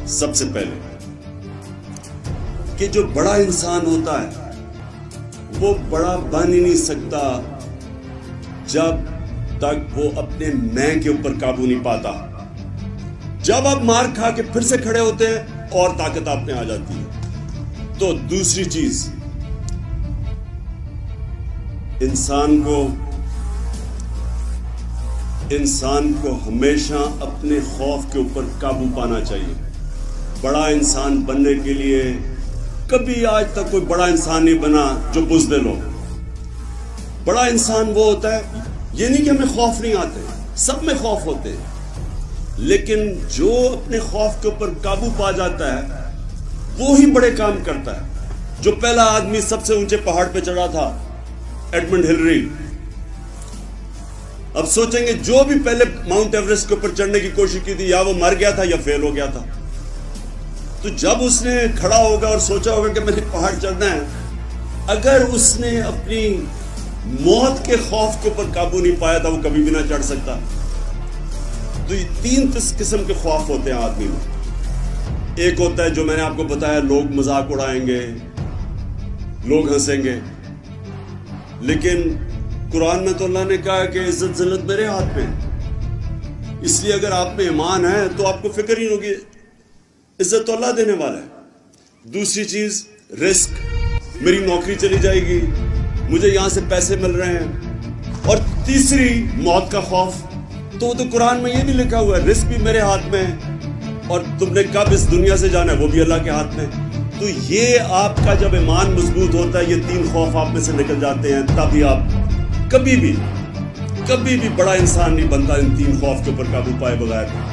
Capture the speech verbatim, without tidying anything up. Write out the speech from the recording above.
سب سے پہلے کہ جو بڑا انسان ہوتا ہے وہ بڑا بن ہی نہیں سکتا جب تک وہ اپنے میں کے اوپر قابو نہیں پاتا. جب آپ مار کھا کے پھر سے کھڑے ہوتے ہیں اور طاقت آپ میں آ جاتی ہے. تو دوسری چیز، انسان کو انسان کو ہمیشہ اپنے خوف کے اوپر قابو پانا چاہیے. بڑا انسان بننے کے لیے کبھی آج تک کوئی بڑا انسان نہیں بنا جو بزدل ہو. بڑا انسان وہ ہوتا ہے، یہ نہیں کہ ہمیں خوف نہیں آتے، سب میں خوف ہوتے ہیں، لیکن جو اپنے خوف کے اوپر قابو پا جاتا ہے وہی بڑے کام کرتا ہے. جو پہلا آدمی سب سے اونچے پہاڑ پہ چڑھا تھا، ایڈمنڈ ہلری، اب سوچیں گے جو بھی پہلے ماؤنٹ ایوریسٹ کے اوپر چڑھنے کی کوشش کی تھی یا وہ مر گیا تھا یا فیل ہو گیا تھا. تو جب اس نے کھڑا ہوگا اور سوچا ہوگا کہ میں نے پہاڑ چڑھنا ہے، اگر اس نے اپنی موت کے خوف کے اوپر قابو نہیں پایا تھا وہ کبھی بھی نہ چڑھ سکتا. تو یہ تین قسم کے خوف ہوتے ہیں آدمی میں. ایک ہوتا ہے جو میں نے آپ کو بتایا، لوگ مذاق اڑائیں گے، لوگ ہنسیں گے، لیکن قرآن میں تو اللہ نے کہا کہ عزت ذلت میرے ہاتھ میں ہے. اس لیے اگر آپ میں ایمان ہے تو آپ کو فکر ہی ہوگی، عزت تو اللہ دینے والا ہے. دوسری چیز رسک، میری نوکری چلی جائے گی، مجھے یہاں سے پیسے مل رہے ہیں. اور تیسری موت کا خوف، تو تو قرآن میں یہ بھی لکھا ہوا ہے رسک بھی میرے ہاتھ میں ہے اور تم نے کب اس دنیا سے جانا ہے وہ بھی اللہ کے ہاتھ میں. تو یہ آپ کا جب ایمان مضبوط ہوتا ہے یہ تین خوف آپ میں سے نکل جاتے ہیں، تبھی آپ کبھی بھی کبھی بھی بڑا انسان نہیں بنتا ان تین خوف کے اوپر قابو پائے بغیر.